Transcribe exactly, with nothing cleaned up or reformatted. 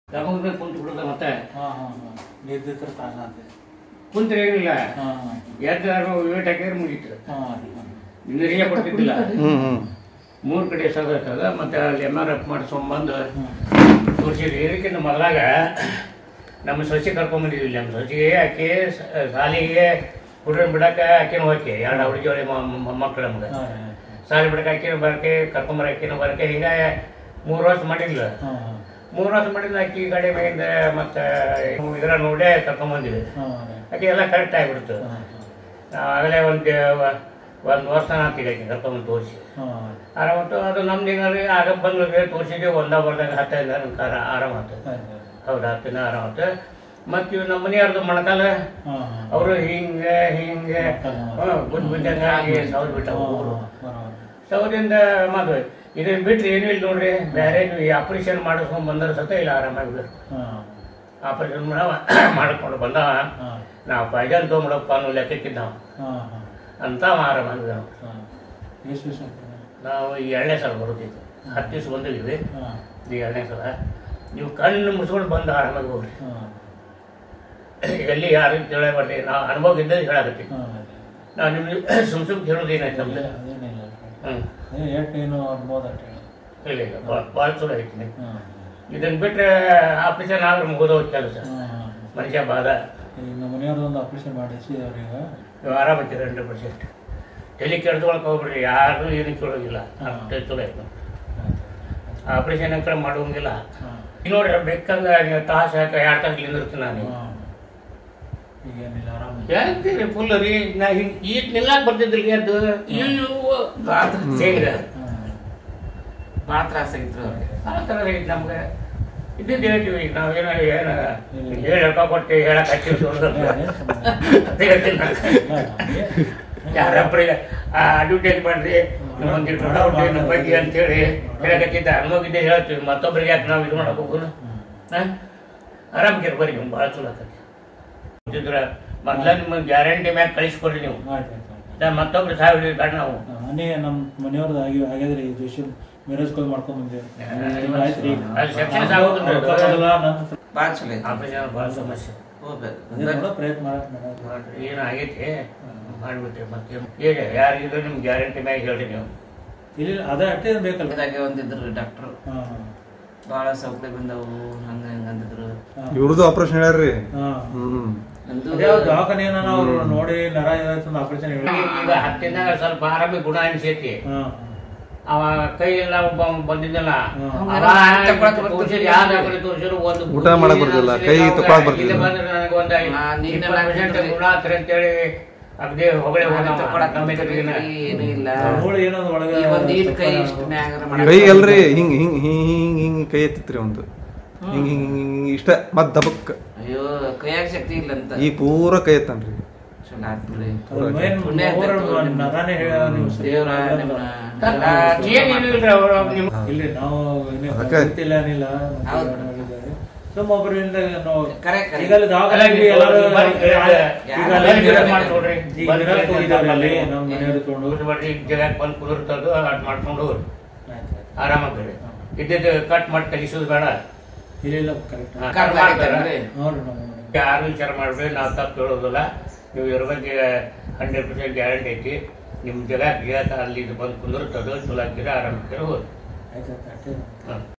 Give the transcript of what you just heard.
ತಗೊಂಡ್ರೆ ಕುಂತು ಬಿಡೋದ ಮತ್ತೆ ಹಾಂ ಹಾಂ ಹಾಂ ನಿರ್ದಿಷ್ಟ ತ್ರಾಸ ಅಂತ ಕುಂತ್ರೆ ಏನಿಲ್ಲ ಹಾಂ ಹಾಂ ಎದ್ದಾರು ವೇಟ್ ಹಾಕಿದ್ರೆ ಮುಗೀತು. ಹಾಂ ನೀರಿಗೆ ಕೊಡ್ತಿದ್ದಿಲ್ಲ. ಮೂರು ಕಡೆ ಸದರ್ತದ ಮತ್ತೆ ಅಲ್ಲಿ ಎಮ್ ಆರ್ ಎಫ್ ಮಾಡಿಸ್ಕೊಂಬಂದು ತೋರಿಸಿದ್ವಿ. ಇದಕ್ಕಿಂತ ಮೊದಲಾಗ ನಮ್ಮ ಸೊಸೆ ಕರ್ಕೊಂಬಂದಿದ್ವಿ. ನಮ್ಮ ಸೊಸೆಗೆ ಆಕೆ ಸಾಲಿಗೆ ಹುಡುಗನ ಬಿಡಕ್ಕೆ ಆಕೆನೂ ಹೋಗಿ ಎರಡು ಅವ್ರ ಜೋಡಿ ಮೊಮ್ಮಕ್ಕಳು ನಮ್ಗೆ ಸಾಲಿ ಬಿಡಕ್ಕೆ ಆಕಿನ ಬರಕ್ಕೆ ಕರ್ಕೊಂಬರ ಆಕಿನ ಬರಕ್ಕೆ ಹಿಂಗೆ ಮೂರು ವರ್ಷ ಮಾಡಿಲ್ಲ. ಮೂರು ವರ್ಷ ಮಾಡಿದ ಆಕಿ ಗಾಡಿ ಮೇಲಿಂದ ಮತ್ತೆ ಇದರ ನೋಡೇ ಕರ್ಕೊಂಬಂದಿವಿ. ಆಕೆ ಎಲ್ಲ ಕರೆಕ್ಟ್ ಆಗಿಬಿಡ್ತು. ನಾವು ಆಗಲೇ ಒಂದು ಒಂದು ವರ್ಷ ಆಗ್ತಿಗೆ ಆಕೆ ಕರ್ಕೊಂಬಂದು ತೋರಿಸಿ ಆರಾಮತ್ತು. ಅದು ನಮ್ದು ಹಿಂಗೆ ಆಗ ಬಂದು ತೋರಿಸಿದ್ವಿ. ಒಂದ ಬರ್ದಾಗ ಹತ್ತೈದು ನನಗೆ ಆರಾಮ ಆಯ್ತು. ಹೌದು ಹತ್ತಿನ ಆರಾಮ ಆಯ್ತು. ಮತ್ತು ಇವು ನಮ್ಮ ಮನೆಯವ್ರದ್ದು ಮೊಣಕಾಲ ಅವರು ಹಿಂಗೆ ಹಿಂಗೆ ಗುಡ್ ಬಿಟ್ಟಂಗೆ ಆಗಿ ಸೌದ್ ಬಿಟ್ಟವು. ಊರು ಸೌದಿಂದ ಮತ್ತು ಇದನ್ನು ಬಿಟ್ಟರೆ ಏನೂ ಇಲ್ಲ ನೋಡ್ರಿ. ಬೇರೆ ನೀವು ಈ ಆಪ್ರೇಷನ್ ಮಾಡಿಸ್ಕೊಂಡು ಬಂದ್ರೆ ಸತ ಇಲ್ಲ ಆರಾಮಾಗಿದ್ರು. ಆಪ್ರೇಷನ್ ಮಾಡ್ಕೊಂಡು ಬಂದವ ನಾವು ಪೈಜಾನ್ ತೊಗೊಂಬಿಡಪ್ಪ ಅನ್ನೋ ಲೆಕ್ಕಕ್ಕಿದ್ದಾವ ಅಂತ ಆರಾಮಾಗಿದ್ದ. ನಾವು ಈ ಎರಡನೇ ಸಲ ಬರೋದಿತ್ತು. ಹತ್ತು ದಿವ್ಸ ಬಂದಿದ್ದೀವಿ. ಈ ಎರಡನೇ ಸಲ ನೀವು ಕಣ್ಣು ಮುಚ್ಕೊಂಡು ಬಂದು ಆರಾಮಾಗಿ ಹೋಗ್ರಿ. ಎಲ್ಲಿ ಯಾರು ಕೇಳೇ ಬರ್ರಿ. ನಾವು ಅನುಭವ ಇದ್ದಲ್ಲಿ ಹೇಳಾಕತ್ತೀವಿ. ನಾವು ನಿಮ್ಗೆ ಸುಮ್ ಸುಮ್ ಕೇಳೋದೇನಾಯ್ತು ನಮ್ದು. ಹ್ಞೂ ಇಲ್ಲ ಇಲ್ಲ ಭಾಳ ಚಲೋ ಐತಿ. ಇದನ್ನು ಬಿಟ್ಟರೆ ಆಪ್ರೇಷನ್ ಆದ್ರೆ ಮುಗಿದೋದ್ ಕೆಲಸ. ಮನುಷ್ಯ ಬಾಧ ನಮ್ಮ ಮನೆಯವ್ರದ್ದು ಒಂದು ಆಪ್ರೇಷನ್ ಮಾಡಿಸಿ ಅವ್ರಿಗೆ ನೀವು ಆರಾಮಾಗ್ತೀರಿ. ಹಂಡ್ರೆಡ್ ಪರ್ಸೆಂಟ್ ಎಲ್ಲಿ ಕೆಡ್ಕೊಳಕ್ಕೆ ಹೋಗ್ಬಿಡ್ರಿ. ಯಾರು ಏನು ಕೇಳೋದಿಲ್ಲ. ಅಷ್ಟೇ ಚಲೋ ಆಯ್ತು. ಆಪ್ರೇಷನ್ ಅಂಕಡೆ ಮಾಡೋಂಗಿಲ್ಲ. ನೋಡ್ರಿ ಬೇಕಂದ್ರೆ ನೀವು ತಾಸು ಹಾಕ ಎರಡು ತಾಸು ನಿಂದಿರ್ತೀನಿ ನಾನು. ಈಗೇನಿಲ್ಲ ಆರಾಮ ಹೇಳ್ತೀರಿ ಫುಲ್ ರೀ. ನಾ ಹಿಂಗೆ ಈಗ ನಿಲ್ಲಾಕ್ ಬರ್ತಿದ್ರಿ. ಅದು ಹೇಗ ಭಾಳ ತ್ರಾಸ ಆಗಿತ್ತು ಅವ್ರಿಗೆ. ಆ ಥರ ಐತಿ ನಮ್ಗೆ. ಇದ್ದಿದ್ದು ಹೇಳ್ತೀವಿ. ಈಗ ನಾವೇನೋ ಏನು ಹೇಳಿ ಹೇಳ್ಕೊಟ್ಟು ಹೇಳಕ್ ಹಚ್ಚಿರ್ತೀವಿ. ಯಾರಪ್ಪ ಅಡ್ವರ್ಟೈಸ್ ಮಾಡ್ರಿ ನಮ್ಮೊಂದಿಟ್ಟು ಹೊಡೌಟ್ರಿ ನಮ್ಮ ಬಗ್ಗೆ ಅಂತೇಳಿ ಹೇಳಕತ್ತಿದ್ದ. ಅನುಭವಿದ್ದೆ ಹೇಳ್ತೀವಿ. ಮತ್ತೊಬ್ಬರಿಗೆ ಯಾಕೆ ನಾವು ಇದು ಮಾಡಕ್ಕೆ ಹೋಗೋಣ. ಹಾಂ ಆರಾಮ್ಗಿರ್ ಬರ್ರಿ. ನಿಮ್ಗೆ ಭಾಳ ಚಲೋ ಆಕತಿ ಗೊತ್ತಿದ್ರೆ ಮೊದ್ಲ ನಿಮ್ಗೆ ಗ್ಯಾರಂಟಿ ಮ್ಯಾಗ ಕಳಿಸ್ಕೊಡ್ರಿ ನೀವು. ಮತ್ತೊಬ್ರು ಸಾವಿರ ಬೇಡ ನಾವು. ಮನೆ ನಮ್ಮ ಮನೆಯವ್ರದ್ದು ಆಗಿ ಹಾಗಾದ್ರೆ ಈ ದೇಶ ಮ್ಯಾರೇಜ್ ಕಾಲ್ ಮಾಡ್ಕೊಂಡ್ ಬಂದೇವೆ. ಭಾಳ ಚಲೋ ಐತಿ. ಆಪರೇಷನ್ ಭಾಳ ಸಮಸ್ಯೆ. ಪ್ರಯತ್ನ ಮಾಡಕ್ ಏನು ಆಗೈತಿ ಮಾಡ್ಬಿಟ್ರಿ. ಮತ್ತೆ ಹೇಳಿ ಯಾರಿಗಿದ್ರು ನಿಮ್ಗೆ ಗ್ಯಾರಂಟಿ ಮ್ಯಾಗ ಹೇಳ್ರಿ ನೀವು. ಇಲ್ಲ ಅದೇ ಅಟ್ಟೆ ಬೇಕಲ್ಲ. ಇದಾಗೆ ಒಂದಿದ್ರು ಡಾಕ್ಟ್ರು ಭಾಳ ಸೌಕರ್ಯ ಬಂದವು. ಹಂಗ ಹಂಗ ಅಂದಿದ್ರು. ಇವ್ರದ್ದು ಆಪರೇಷನ್ ಹೇಳ್ರಿ. ದವಾಖಾನೆ ಅವ್ರು ನೋಡಿ ನರ ಆಪರೇಷನ್ ಈಗ ಹತ್ತಿನಾಗ ಸ್ವಲ್ಪ ಆರಾಮಿ ಗುಣ ಅನಿಸೈತಿ. ಅವ ಕೈ ಎಲ್ಲ ಒಬ್ಬ ಬಂದಿದ್ದಲ್ಲ ತೋರಿಸಿದ್ರು ಒಂದು ಊಟ ಮಾಡಕ್ ಬರ್ತಿಲ್ಲ. ಕೈ ತಗೊಳಕ್ ಬರ್ತಿಲ್ಲ. ಬಂದ್ರೆ ನನಗೆ ಒಂದು ಇಪ್ಪತ್ತು ಪರ್ಸೆಂಟ್ ಗುಣ ಆಗ್ತಾರೆ ಅಂತೇಳಿ ಅಗ್ದೇ ಹೊಗಳೇ ಏನು ಇಲ್ಲ. ಕೈ ಅಲ್ರಿ ಹಿಂಗ್ ಹಿಂಗ್ ಹಿಂಗ್ ಹಿಂಗ್ ಕೈ ಎತ್ತಿತ್ರಿ ಒಂದು ಹಿಂಗ್ ಹಿಂಗ್ ಹಿಂಗ್ ಇಷ್ಟ ಮತ್ ದಬಕ್. ಅಯ್ಯೋ ಕೈಯಾಗ ಶಕ್ತಿ ಇಲ್ಲ ಅಂತ ಈ ಪೂರ ಕೈ ಎತ್ತನ್ರಿ. ಕುದುರ್ತದ್ದು ಮಾಡ್ಕೊಂಡು ಆರಾಮಾಗ್ರಿ. ಇದ್ದಿದ್ದು ಕಟ್ ಮಾಡಿ ತೆಗಿಸೋದು ಬೇಡ. ಯಾರು ವಿಚಾರ ಮಾಡ್ಬೇಡಿ. ನಾವು ತಪ್ಪು ಹೇಳೋದಿಲ್ಲ. ನೀವು ಇದ್ರ ಬಗ್ಗೆ ಹಂಡ್ರೆಡ್ ಪರ್ಸೆಂಟ್ ಗ್ಯಾರಂಟಿ ಐತಿ. ನಿಮ್ಮ ಜಗ ಅಲ್ಲಿ ಬಂದು ಕುಂದಿರ್ತದೋ ಚಲೋ ಹಾಕಿದ್ರೆ ಆರಾಮ ಹೋಗಿ.